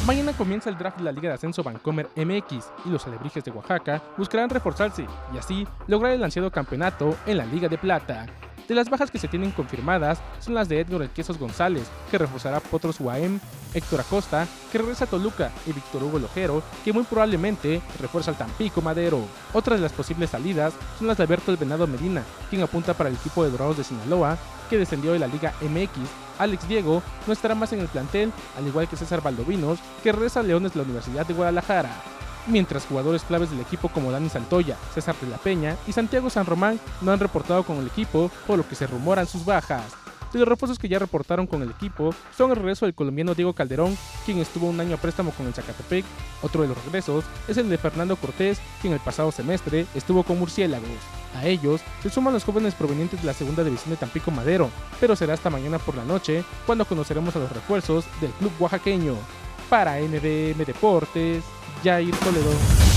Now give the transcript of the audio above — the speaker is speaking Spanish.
Mañana comienza el draft de la Liga de Ascenso Vancomer MX y los Alebrijes de Oaxaca buscarán reforzarse y así lograr el ansiado campeonato en la Liga de Plata. De las bajas que se tienen confirmadas son las de Edgar El Quesos González, que reforzará Potros UAM, Héctor Acosta, que regresa a Toluca, y Víctor Hugo Lojero, que muy probablemente refuerza al Tampico Madero. Otras de las posibles salidas son las de Alberto El Venado Medina, quien apunta para el equipo de Dorados de Sinaloa, que descendió de la Liga MX. Alex Diego no estará más en el plantel, al igual que César Valdovinos, que regresa a Leones de la Universidad de Guadalajara. Mientras jugadores claves del equipo como Dani Santoya, César de la Peña y Santiago San Román no han reportado con el equipo, por lo que se rumoran sus bajas. De los refuerzos que ya reportaron con el equipo son el regreso del colombiano Diego Calderón, quien estuvo un año a préstamo con el Zacatepec. Otro de los regresos es el de Fernando Cortés, quien el pasado semestre estuvo con Murciélagos. A ellos se suman los jóvenes provenientes de la segunda división de Tampico Madero, pero será hasta mañana por la noche cuando conoceremos a los refuerzos del club oaxaqueño. Para MBM Deportes, Jair Toledo.